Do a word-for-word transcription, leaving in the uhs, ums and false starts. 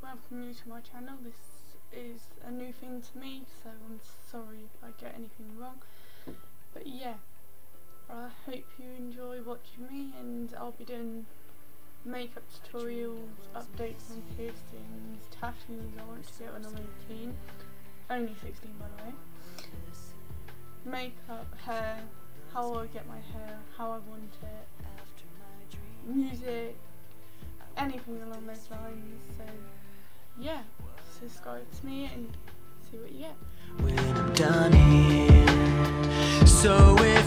welcome you to my channel. This is a new thing to me, so I'm sorry if I get anything wrong. But yeah, I hope you enjoy watching me, and I'll be doing makeup tutorials, updates on piercings, tattoos I want to get when I'm eighteen. Only sixteen by the way. Makeup, hair, how I get my hair, how I want it, music, anything along those lines. So yeah, subscribe to me and see what you get. When I'm done here, so